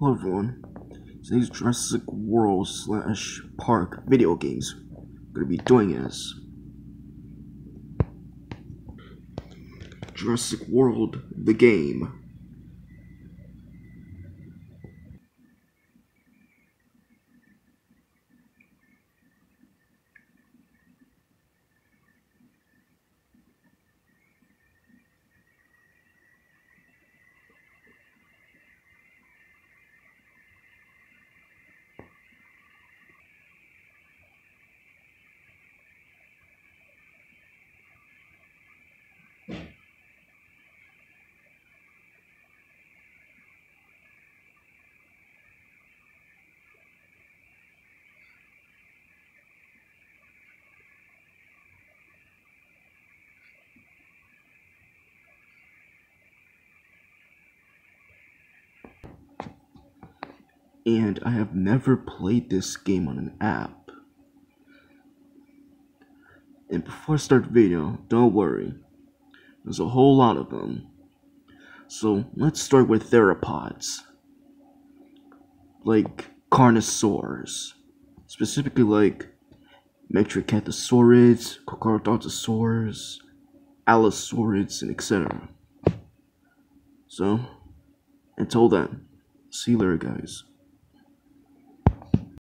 Hello everyone, today's Jurassic World / Park video games. I'm gonna be doing is Jurassic World the game. And I have never played this game on an app. And before I start the video, don't worry, there's a whole lot of them. So let's start with theropods, like carnosaurs, specifically like Metriacanthosaurids, Cocarodontosaurs, Allosaurids, and etc. So, until then, see you later, guys.